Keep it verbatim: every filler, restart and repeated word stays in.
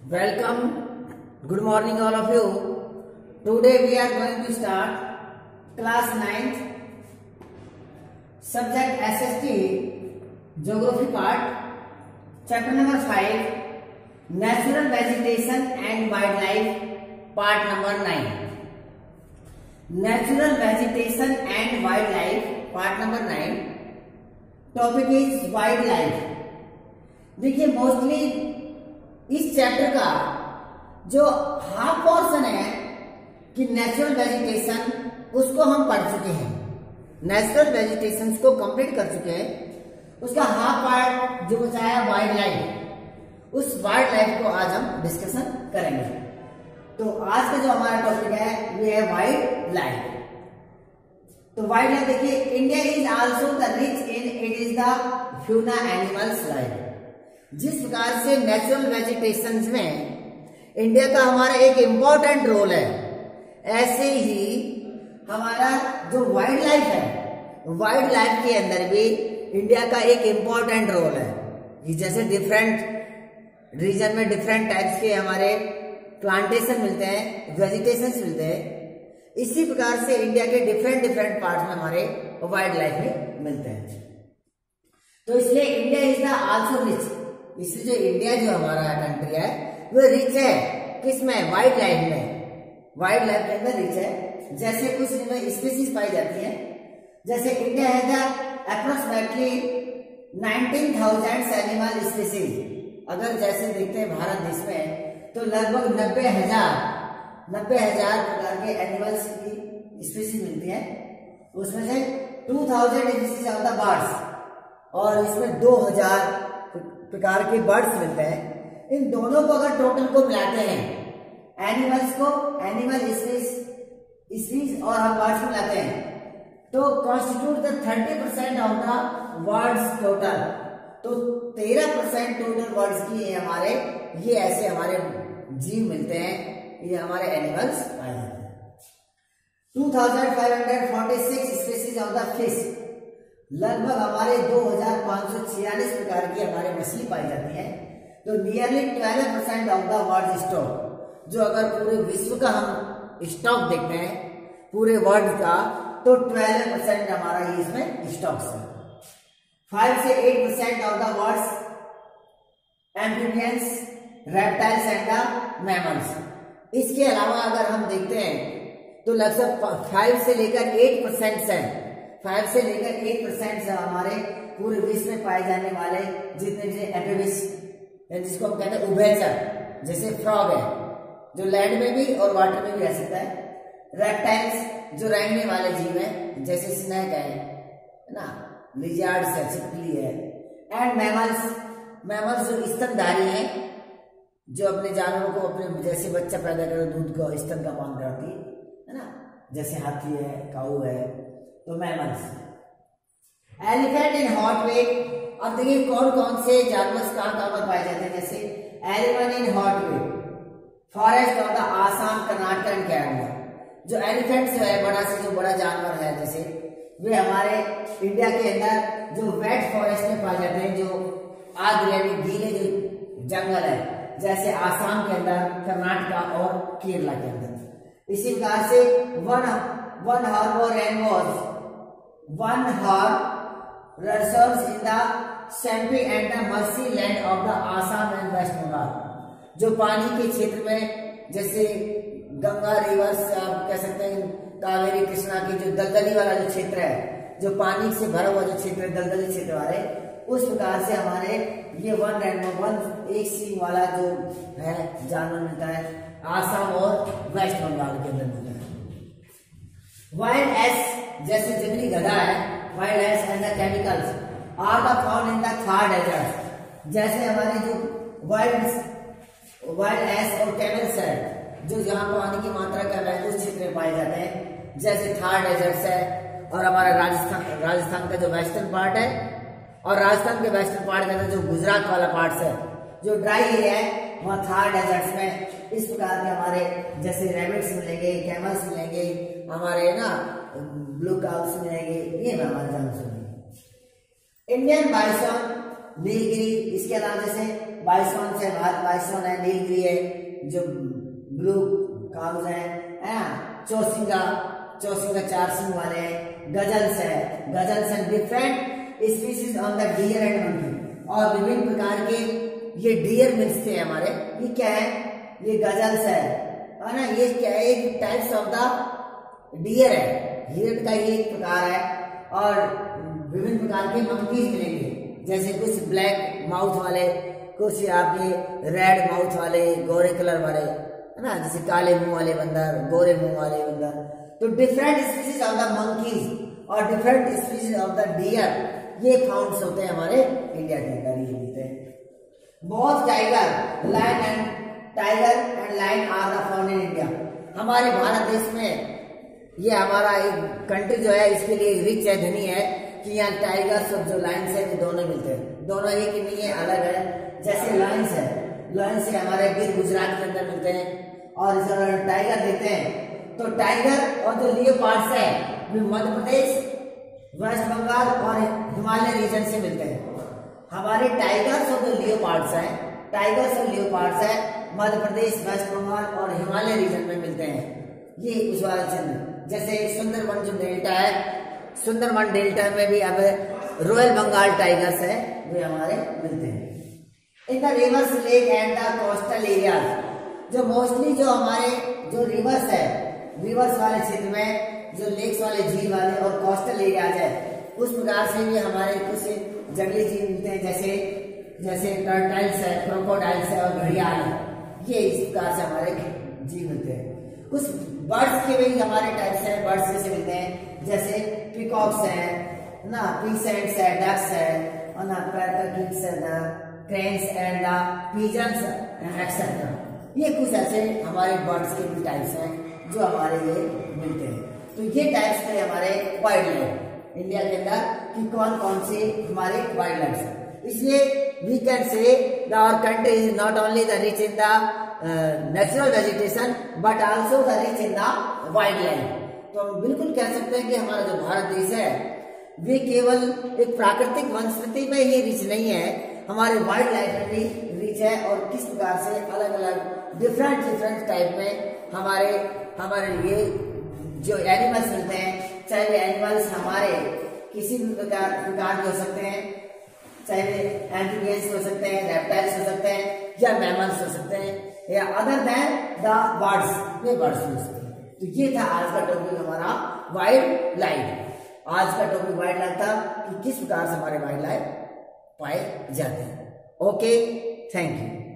Welcome. Good morning all of you. Today we are going to start class ninth subject S S T geography part chapter number five natural vegetation and wildlife part number nine. Natural vegetation and wildlife part number nine. Topic is wildlife. देखिए mostly इस chapter का जो half portion है कि natural vegetation उसको हम पढ़ चुके हैं, नेचुरल वेजिटेशन को कंप्लीट कर चुके हैं। उसका हाफ पार्ट जो बचा है वाइल्ड लाइफ, उस वाइल्ड लाइफ को आज हम डिस्कशन करेंगे। तो आज का जो हमारा टॉपिक है ये है वाइल्ड लाइफ। तो वाइल्ड लाइफ देखिए, India is also the rich in it is the fauna animals life. जिस प्रकार से नेचुरल वेजिटेशन में इंडिया का हमारा एक इंपॉर्टेंट रोल है, ऐसे ही हमारा जो वाइल्ड लाइफ है, वाइल्ड लाइफ के अंदर भी इंडिया का एक इंपॉर्टेंट रोल है। जैसे डिफरेंट रीजन में डिफरेंट टाइप्स के हमारे प्लांटेशन मिलते हैं, वेजिटेशन मिलते हैं, इसी प्रकार से इंडिया के डिफरेंट डिफरेंट पार्ट में हमारे वाइल्ड लाइफ में मिलते हैं। तो इसलिए India is the also rich, इसलिए जो इंडिया जो हमारा कंट्री है वो रिच है किसमें? वाइल्ड लाइफ में, वाइल्ड लाइफ के अंदर रिच है। जैसे कुछ इनमें स्पीसीज पाई जाती है, जैसे इंडिया है the approximately nineteen thousand animal species. अगर जैसे देखते हैं भारत देश में तो लगभग नब्बे हजार नब्बे हजार प्रकार के एनिमल्स की स्पीसीज मिलती है। उसमें से two thousand species of the birds और इसमें दो हजार प्रकार के बर्ड्स मिलते हैं। इन दोनों को अगर टोटल को मिलाते हैं, एनिमल्स को, एनिमल स्पीसीज और हम बर्ड्स को मिलाते हैं, तो constitute the thirty percent of the words total. तो तेरह परसेंट टोटल वर्ड्स की ये हमारे ये ऐसे हमारे जीव मिलते हैं, ये हमारे एनिमल्स पाए जाते हैं। Two thousand five hundred forty six species of the fish, लगभग हमारे दो हजार पांच सौ छियालीस प्रकार की हमारे मछली पाई जाती है। तो nearly twelve percent of the world stock, जो अगर पूरे विश्व का हम स्टॉक देखते हैं पूरे वर्ल्ड का, तो ट्वेल्व परसेंट हमारा ये इसमें स्टॉक्स है। फाइव से eight percent of the world's amphibians, reptiles and the mammals. इसके अलावा अगर हम देखते हैं तो लगभग फाइव से लेकर एट परसेंट है फाइव से लेकर एट परसेंट से हमारे पूरे विश्व में पाए जाने वाले जितने भी एम्फीबियस, जिसको हम कहते हैं उभयचर, जैसे फ्रॉग है जो लैंड में भी और वाटर में भी रह सकता है। रेप्टाइल्स जो रेंगने वाले जीव हैं, जैसे स्नेक है ना, लिजर्ड्स है, छिपकली है। एंड मैमल्स, मैमल्स जो स्तनधारी हैं, जो अपने जानवरों को अपने जैसे बच्चा पैदा कर दूध को स्तन का पान कराती है ना, जैसे हाथी है, काऊ है, तो mammals. Elephant in hot wave. अब देखिए कौन कौन से जानवर कहां कहां पर पाए जाते हैं, जैसे elephant in hot wave, forest of the Assam, Karnataka and Kerala. जो एलिफेंट जो है बड़ा से जो बड़ा जानवर है, जैसे वे हमारे इंडिया के अंदर जो वेट फॉरेस्ट में पाए जाते हैं, जो आग यानी गीले जो जंगल है, जैसे आसाम के अंदर, कर्नाटक और केरला के अंदर। इसी प्रकार से वन वन हॉर्न और रेनबोज One horn reserves in the Shampi and the Mercy land of the Assam and West Bengal। जो पानी के क्षेत्र में, जैसे गंगा रिवर से आप कह सकते हैं, कावेरी कृष्णा की जो दलदली वाला जो क्षेत्र है, जो पानी से भरा हुआ जो क्षेत्र है, दलदली क्षेत्र वाले, उस प्रकार से हमारे ये वन रेनबो, वन एक सींग वाला जो है जानवर मिलता है आसाम और वेस्ट बंगाल के अंदर मिलता है। वाइल्ड एस, जैसे जंगली गधा है, wild ass and the chemicals are the found in the Thar desert. जैसे हमारे जो वाइल्ड वाइल्ड एस और कैमल्स है, जो जहां पानी की मात्रा कम है उस क्षेत्र में पाए जाते हैं, जैसे थार डेजर्ट्स है, और हमारा राजस्थान राजस्थान का जो वेस्टर्न पार्ट है, और राजस्थान के वेस्टर्न पार्ट के अंदर जो गुजरात वाला पार्ट है, जो ड्राई एरिया है, वहां थार डेजर्ट्स में इस प्रकार के हमारे जैसे रैबिट्स मिलेंगे, कैमल्स मिलेंगे, हमारे ना ब्लू काउस मिलेंगे, ये हमारे जानवर मिलेंगे। इंडियन बाइसॉन, नीलगिरी, इसके अलावा जैसे बाइसोन से बाइसोन है, नीलगिरी है, जो ब्लू काउज है, है चौसिंगा, चौसिंगा चार सिंग वाले हैं, गजल्स है, गजल्स है different species on the deer and monkey, और विभिन्न प्रकार के ये डियर मिलते हैं हमारे। ये क्या है, ये गजल्स है ना, ये क्या है, एक टाइप्स ऑफ द डियर है, हिरण का ये एक प्रकार है। और विभिन्न प्रकार के मंकीज मिलेंगे, जैसे कुछ ब्लैक माउथ वाले, कुछ आपके रेड माउथ वाले, गोरे कलर वाले, है ना, जैसे काले मुंह वाले बंदर, गोरे मुंह वाले बंदर। तो different species of the monkeys और different species of the deer ये फाउंड होते हैं हमारे इंडिया के अंदर, ये मिलते हैं। Both tiger, lion and tiger and lion are the found in India. हमारे भारत देश में ये हमारा एक कंट्री जो है, इसके लिए रिच है, धनी है कि यहाँ टाइगर्स और जो लायंस है वो दोनों मिलते हैं। दोनों एक ही नहीं है, अलग है। जैसे लायंस है, लायंस से हमारे गिर गुजरात के अंदर मिलते हैं, और टाइगर देते हैं तो टाइगर और जो लियोपार्ड्स है वो मध्य प्रदेश, वेस्ट बंगाल और हिमालय रीजन से मिलते हैं। हमारे टाइगर्स और जो लियोपार्ड्स हैं, टाइगर्स और लियोपार्ड्स है मध्य प्रदेश, वेस्ट बंगाल और हिमालय रीजन में मिलते हैं। ये उस वाले चिन्ह, जैसे सुंदरबन जो डेल्टा है, सुंदरबन डेल्टा में भी अब रॉयल बंगाल टाइगर्स है, वे हमारे मिलते हैं। In the rivers, lake and the coastal areas, जो मोस्टली जो हमारे जो रिवर्स है, रिवर्स वाले क्षेत्र में जो लेक्स वाले झील वाले और कोस्टल एरियाज है, उस प्रकार से भी हमारे कुछ जंगली जीव मिलते हैं, जैसे जैसे टर्टल्स है, क्रोकोडाइल्स है और घड़ियाल है। ये इस प्रकार से हमारे जीव मिलते हैं। कुछ बर्ड्स के भी हमारे टाइप्स हैं, बर्ड्स जैसे मिलते हैं, जैसे पिकॉक्स है ना, पीसेंट्स है, डक्स है, और ना पैराकिट्स है, ना cranes and the pigeons etcetera. ये कुछ ऐसे हमारे बर्ड्स के भी टाइप्स हैं जो हमारे ये मिलते हैं। तो ये टाइप्स थे हमारे वाइल्ड लाइफ इंडिया के अंदर कि कौन कौन से हमारे वाइल्ड लाइफ है। इसलिए we can say the our country is not only the rich in the natural vegetation but also the rich in the wildlife. तो हम बिल्कुल कह सकते हैं कि हमारा जो भारत देश है वे केवल एक प्राकृतिक वनस्पति में ही रिच नहीं है, हमारे वाइल्ड लाइफ में भी रिच है। और किस प्रकार से अलग अलग डिफरेंट डिफरेंट टाइप में हमारे हमारे ये जो एनिमल्स मिलते हैं, चाहे वे एनिमल्स हमारे किसी भी प्रकार प्रकार के हो सकते हैं, चाहे वे एम्फीबियंस हो सकते हैं, रेप्टाइल्स हो सकते हैं, या मैमल्स हो सकते हैं, या अदर देन द बर्ड्स, वे बर्ड्स हो सकते हैं। तो ये था आज का टॉपिक हमारा वाइल्ड लाइफ। आज का टॉपिक वाइल्ड लाइफ था कि किस प्रकार से हमारे वाइल्ड लाइफ पाए जाते हैं। Okay, thank you.